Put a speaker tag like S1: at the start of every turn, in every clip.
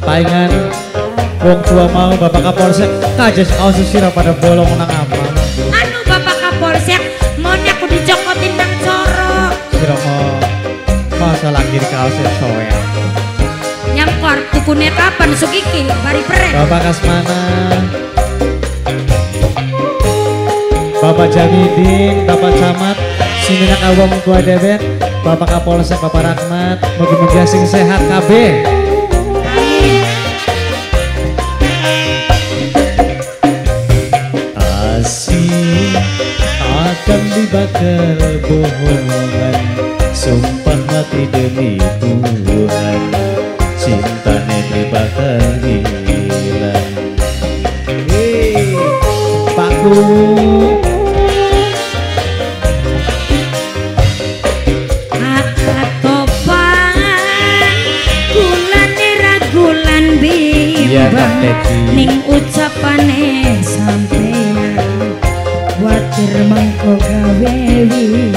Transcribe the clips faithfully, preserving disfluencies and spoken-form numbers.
S1: palingan wong tua mau Bapak Kapolsek kajes kaos sirah pada bolong nang apa.
S2: Anu Bapak Kapolsek maunya aku dicokotin nang coro.
S1: Sirah mau masa lagi di kaosnya soe.
S2: Nyamkor tukune kapan sukiki bari peren.
S1: Bapak Kasmana, Bapak Jamidin, Bapak Camat, Siminak Awang Tua Debet, Bapak Kapolsek, Bapak Rahmat, mugi-mugi sing sehat kabeh. Asih akan dibakar bohongan, sumpah mati demi Tuhan, cinta dibakar hilang. Hei, Pak Guru.
S2: Ning ucapane sampeyan watir mangko gawe wi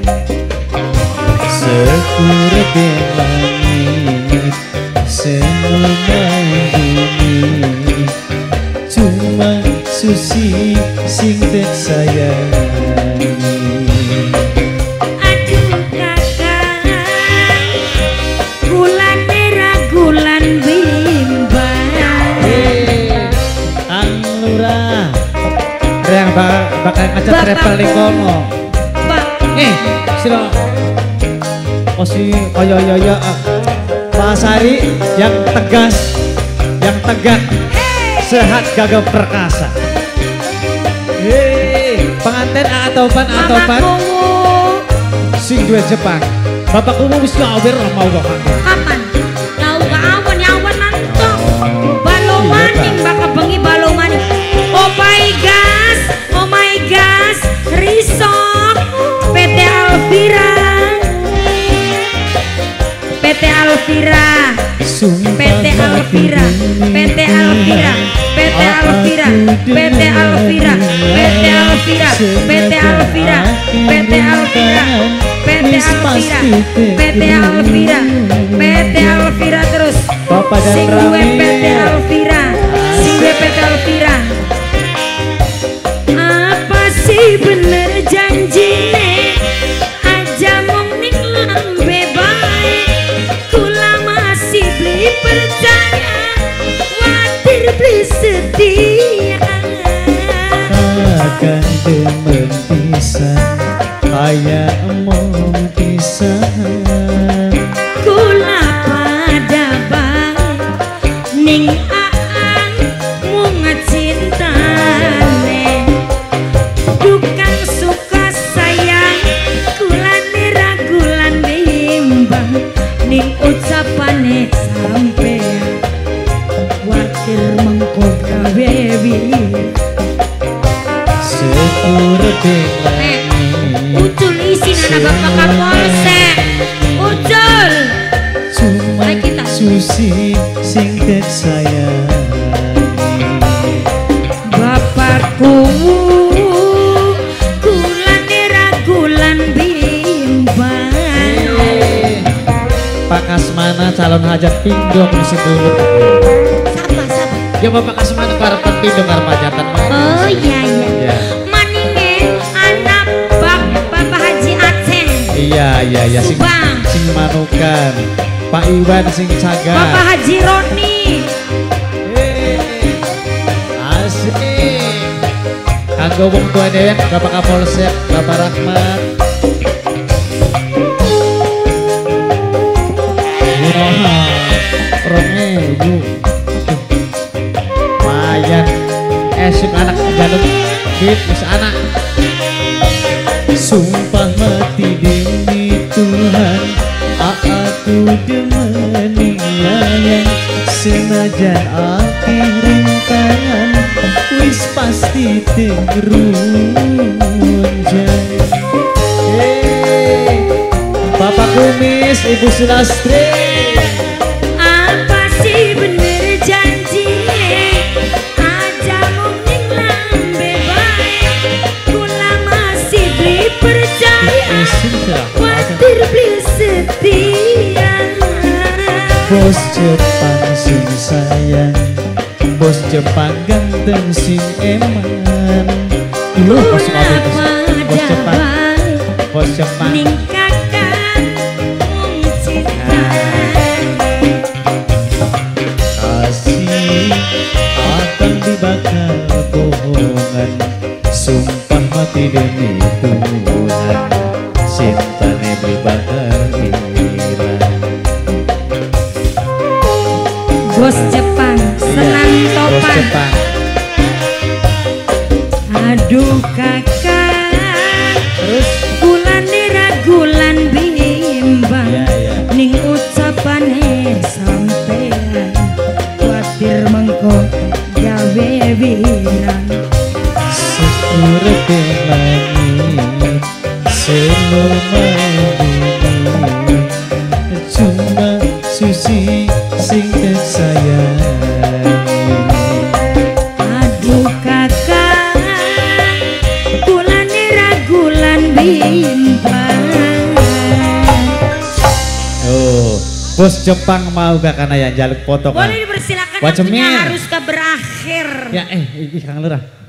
S1: sepure langit semai bumi cuma Susi sing tek sayangi.
S2: Aduh kakak gulane ragulan bimbang yang bakal ngajak traveling kono. Eh, sila. Oh si koyo yo yo. Pak Sari yang tegas, yang tegak, sehat gagah perkasa. Hei, pengantin atau pan atau pan? Sing duwe Jepang. Bapak kumu wis ngawir mau kok. Kapan? Tahu ka awan awan nantok. Balomaning bakal bengi balomaning. Oh my gosh, oh my gosh, Risok, P T Alvira, P T Alvira, P T Alvira, P T Alvira, P T Alvira, P T Alvira, P T Alvira, P T Alvira, P T Alvira, P T Alvira, P T Alvira, P T Alvira terus. Sing gue P T Alvira, sing gue P T Alvira. Bener janjine aja mong ning lambe bae kula masih beli percaya watir beli setia
S1: akan demen pisan kaya mong pisan
S2: kula pada bae ning aan mung cintane tukang suka sayang kulane ragulan bimbang ning ucapane sampean watir mengko gawe wi
S1: sepure langit
S2: ucul isin anak Bapak Kapolsek ucul
S1: cuma Susi sing tek sayangi
S2: bapakku
S1: Pak Kasmana calon hajat pindong mesti dulu.
S2: Siapa siapa?
S1: Ya Bapak Kasmana karepan pindong karep hajatan.
S2: Oh iya iya. Ya. Maninge anak Bak Bapak Haji Aceh.
S1: Iya iya iya sing
S2: Subang.
S1: Sing Manukan. Pak Iwan sing Caga.
S2: Bapak Haji Roni.
S1: Hey, asik. Kanggo wong tua dewek Bapak Kapolsek, Bapak Rahmat. Rome bu mayan esok anak jaluk bit bisa anak sumpah mati demi Tuhan aku demeni yang senajan akhir rintangan wis pasti terunjang. Hey, Bapak Kumis, Ibu Sulastri Bos Jepang sing sayang, bos Jepang ganteng sing eman. Dulu bos Jepang, bos Jepang, bos Jepang.
S2: Ning kakak mung cinta.
S1: Kasih akan dibakar bohongan, sumpah mati demi Tuhan, cinta nebli bakar iran.
S2: Bos Jepang senang
S1: Iya, bos
S2: topan.
S1: Jepang.
S2: Aduh kakak,
S1: Terus
S2: gulane ragulan bimbang.
S1: Iya, iya.
S2: Ning ucapane sampean, kuatir mengko gawe wirang.
S1: seurep langit seluruh bumi, cuma susi sing tersayangi.
S2: Aduh kakak, gulane ragulan bimbang.
S1: Oh, bos Jepang mau gak karena yang jaluk foto kan?
S2: Boleh dipersilakan,
S1: Wah,
S2: waktunya
S1: cemil.
S2: harus ke berakhir.
S1: Ya eh, ini Kang Lurah.